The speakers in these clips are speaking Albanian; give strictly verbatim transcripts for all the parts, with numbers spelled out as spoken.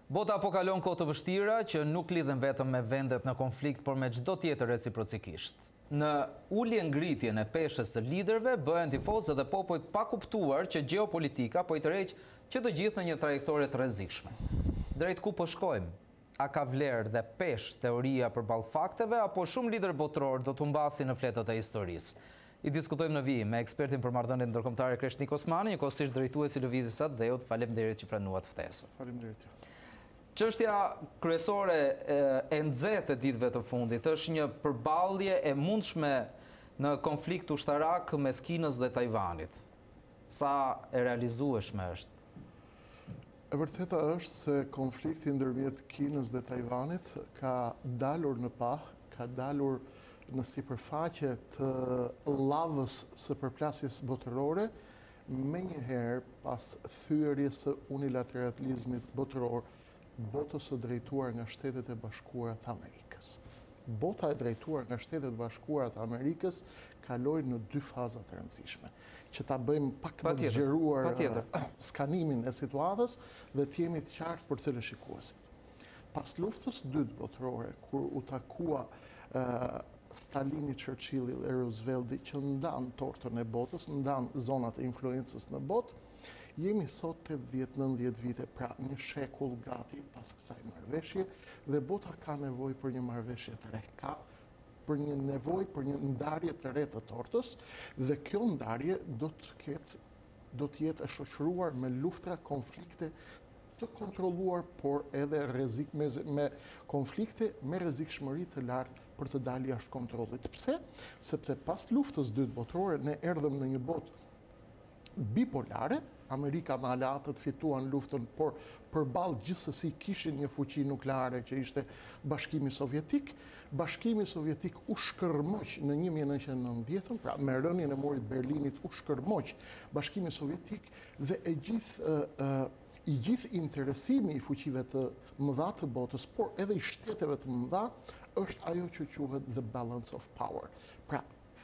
Bota po kalon kohë të vështira që nuk lidhen vetëm me vendet në konflikt, por me çdo tjetër reciprocikisht. Në ulje ngritjen e peshës së liderëve bëhen tifozë dhe popujt pa kuptuar që gjeopolitika po i tërheq që të gjithë në një trajektore të rrezikshme. Drejt ku po shkojmë? A ka vlerë dhe peshë teoria përballë fakteve, apo shumë lider botror do të humbasin në fletët e historisë? I diskutojmë në vijim me ekspertin për marrëdhëniet ndërkombëtare Kreshnik Osmani, njëkohësisht drejtuesi i lëvizjes së Dheut. Faleminderit që pranuat ftesën. Faleminderit. Çështja kryesore e nxehtë e ditëve të fundit është një përballje e mundshme në konflikt ushtarak mes Kinës dhe Tajvanit. Sa e realizueshme është? E vërteta është se konflikti ndërmjet Kinës dhe Tajvanit ka dalur në pah, ka dalur në sipërfaqe të llavës së përplasjes botërore, menjëherë pas thyerjes së unilateralizmit botëror, botës së drejtuar nga Shtetet e Bashkuara të Amerikës. Bota e drejtuar nga Shtetet e Bashkuara të Amerikës kaloi në dy faza të rëndësishme, që ta bëjmë pak më të zgjeruar skanimin e situatës dhe të jemi të qartë për teleshikuesit. Pas luftës së dytë botërore, kur u takua uh, Stalini, Churchilli dhe Roosevelti që ndan tortën e botës, ndan zonat e influencës në botë, jemi sot tetëdhjetë nëntëdhjetë vite, pra një shekull gati pas kësaj marrëveshje, dhe bota ka nevojë për një marrëveshje të re, ka për një nevojë për një ndarje të re të tortës, dhe kjo ndarje do të ketë, do të jetë e shoqëruar me luftra, konflikte të kontrolluar, por edhe rrezik me, me konflikte me rrezikshmëri të lartë për të dalë jashtë kontrollit. Pse? Sepse pas luftës dytë botërore ne erdhëm në një botë bipolare. Amerika me aleatët fituan luftën, por përballë gjithsesi kishin një fuqi nukleare që ishte Bashkimi Sovjetik. Bashkimi Sovjetik u shkërmoq në një mijë e nëntëqind e nëntëdhjetën, pra me rënien e murit Berlinit u shkërmoq Bashkimi Sovjetik dhe e gjithë uh, uh, i gjithë interesimi i fuqive të mëdha të botës, por edhe i shteteve të mëdha, është ajo që quhet the balance of power. Pra,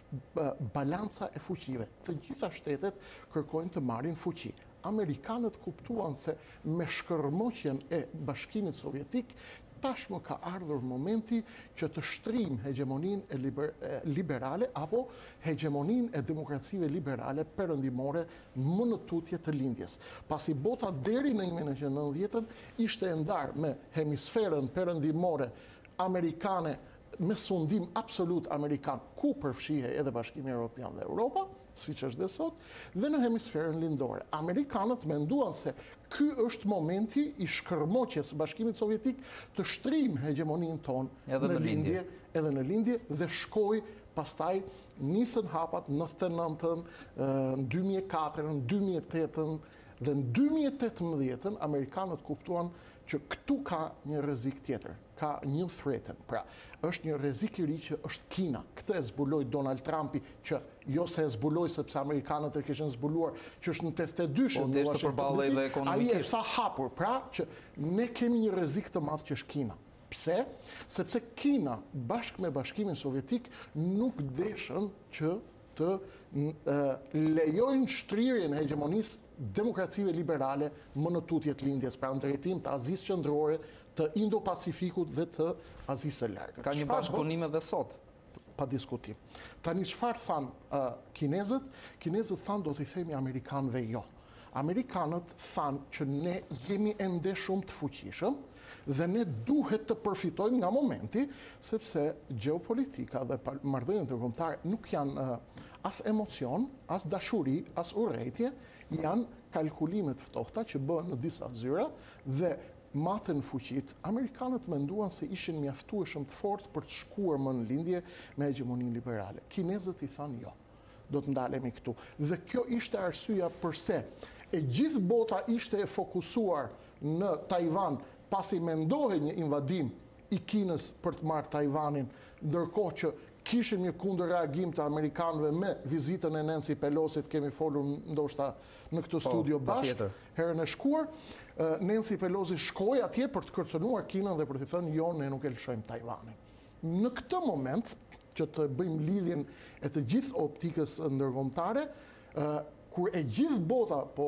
balanca e fuqive. Të gjitha shtetet kërkojnë të marrin fuqi. Amerikanët kuptuan se me shkërmoqjen e Bashkimit Sovjetik, tashmë ka ardhur momenti që të shtrijmë hegemoninë e liber, e liberale apo hegemoninë e demokracive liberale perëndimore më në tutje të lindjes. Pasi bota deri në një mijë e nëntëqind e nëntëdhjetën ishte e ndarë me hemisferën perëndimore amerikane me sundim absolut amerikan, ku përfshihe edhe Bashkimi Evropian dhe Europa, siç është dhe sot, dhe në hemisferën lindore. Amerikanët menduan se ky është momenti i shkërmoqjes së Bashkimit Sovjetik të shtrijmë hegemoninë tonë në lindje, edhe në lindje, dhe shkoi pastaj nisën hapat në nëntëdhjetë e nëntën, në dy mijë e katër, në dy mijë e tetën, dhe në dy mijë e tetëmbëdhjetën Amerikanët kuptuan që këtu ka një rrezik tjetër, ka një threat. Pra, është një rrezik i ri që është Kina. Këtë e zbuloi Donald Trumpi, që jo se e zbuloi sepse amerikanët e kishin zbuluar, që është në tetëdhjetë e dyshën. Po, deshte përballej dhe ekonomikisht. Ai e tha hapur, pra që ne kemi një rrezik të madh që është Kina. Pse? Sepse Kina bashkë me Bashkimin Sovjetik nuk deshën që të uh, lejojnë shtrirjen e hegemonisë demokracive liberale më në tutje të lindjes, pra në drejtim të Azisë qendrore, të Indo-Pacifikut dhe të Azisë së largët. Ka një bashkëpunim edhe sot. Pa diskutim. Tani çfarë thanë uh, kinezët? Kinezët thanë do t'i themi amerikanëve jo. Amerikanët thanë që ne jemi ende shumë të fuqishëm dhe ne duhet të përfitojmë nga momenti, sepse gjeopolitika dhe marrëdhëniet ndërkombëtare nuk janë uh, as emocion, as dashuri, as urrejtje, janë kalkulime të ftohta që bëhen në disa zyra dhe matën fuqit. Amerikanët menduan se ishin mjaftueshëm të fortë për të shkuar më në lindje me hegemoninë liberale. Kinezët i thanë jo. Do të ndalemi këtu. Dhe kjo ishte arsyeja pse e gjithë bota ishte e fokusuar në Tajvan, pasi mendohej një invadim i Kinës për të marrë Tajvanin, ndërkohë që kishim një kundër reagim të amerikanëve me vizitën e Nancy Pelosit, kemi folur ndoshta në këtë studio bashkë herën e shkuar. Nancy Pelosi shkoi atje për të kërcënuar Kinën dhe për të thënë jo, ne nuk e lëshojmë Tajvanin. Në këtë moment, që të bëjmë lidhjen e të gjithë optikës ndërkombëtare, kur e gjithë bota po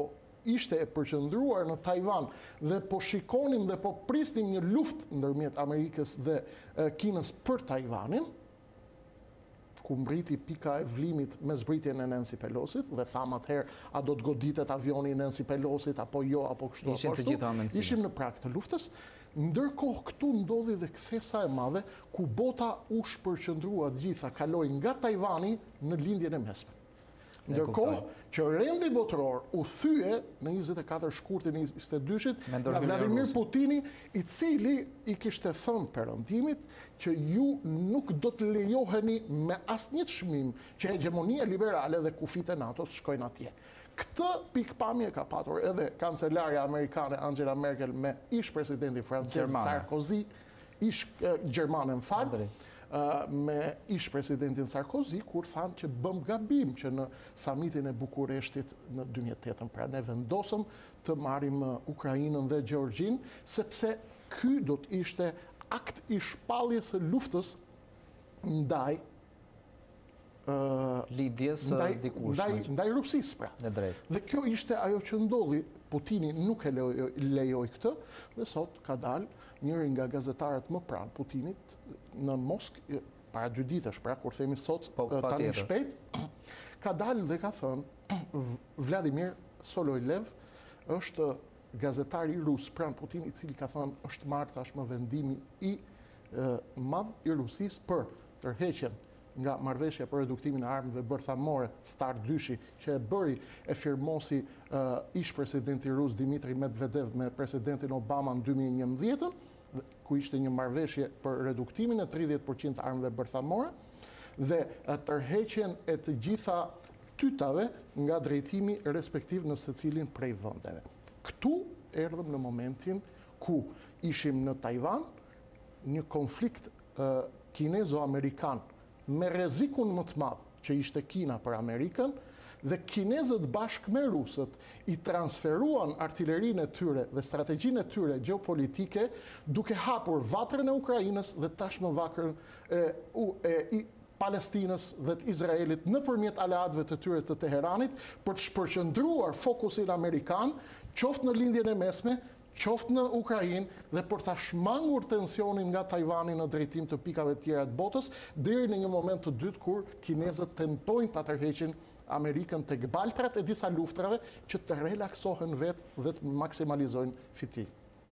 ishte e përqendruar në Taiwan dhe po shikonim dhe po prisnim një luftë ndërmjet Amerikës dhe e, Kinës për Taiwanin, ku mbriti pika e vlimit me zbritjen e Nancy Pelosit dhe tham atëherë a do të goditet avioni i Nancy Pelosit apo jo apo kështu Ishin apo të gjitha ashtu. amendimet. Ishim në prag të luftës. Ndërkohë këtu ndodhi dhe kthesa e madhe ku bota u shpërqendrua të gjitha, kaloi nga Tajvani në lindjen e mesme. Ndërkohë që rendi botëror u thye në njëzet e katër shkurtin e njëzet e dyshit nga Vladimir Putini, i cili i kishte thënë perëndimit që ju nuk do të lejoheni me asnjë çmim që hegemonia liberale dhe kufit e NATO-s shkojnë atje. Këtë pikpamje ka patur edhe kancelarja amerikane Angela Merkel me ish presidentin francez Sarkozy, ish uh, Gjermane më fal, uh, me ish presidentin Sarkozy, kur thanë që bëm gabim që në samitin e Bukureshtit në dy mijë e tetë, pra ne vendosëm të marrim uh, Ukrainën dhe Gjeorgjin, sepse ky do të ishte akt i shpalljes së luftës ndaj Uh, lidhjes ndaj, dikush ndaj, ndaj Rusisë pra. Dhe kjo ishte ajo që ndodhi. Putini nuk e lejoi lejoj këtë dhe sot ka dalë njëri nga gazetarët më pranë Putinit në Moskë para dy ditësh, pra kur themi sot po, tani shpejt, ka dalë dhe ka thënë Vladimir Soloilev është gazetari rus pranë Putinit, i cili ka thënë është marrë tashmë vendimi i e, madh i Rusisë për tërheqjen nga marrëveshja për reduktimin e armëve bërthamore Start dyshi, që e bëri e firmosi uh, ish presidenti rus Dmitri Medvedev me presidentin Obama në dy mijë e njëmbëdhjetë, ku ishte një marrëveshje për reduktimin e tridhjetë përqind të armëve bërthamore dhe uh, tërheqjen e të gjitha tytave nga drejtimi respektiv në secilin prej vendeve. Këtu erdhëm në momentin ku ishim në Taiwan, një konflikt uh, kinezo-amerikan me rrezikun më të madh që ishte Kina për Amerikën, dhe kinezët bashkë me rusët i transferuan artillerinë e tyre dhe strategjinë e tyre gjeopolitike, duke hapur vatrën e Ukrainës dhe tashmë vatrën e, e, i Palestinës dhe të Izraelit nëpërmjet aleatëve të tyre të Teheranit, për të shpërqendruar fokusin amerikan, qoftë në lindjen e mesme, qoftë në Ukrainë, dhe për ta shmangur tensionin nga Tajvani në drejtim të pikave tjera të botës, deri në një moment të dytë kur kinezët tentojnë ta tërheqin Amerikën tek baltrat e disa luftrave që të relaksohen vetë dhe të maksimalizojnë fitim.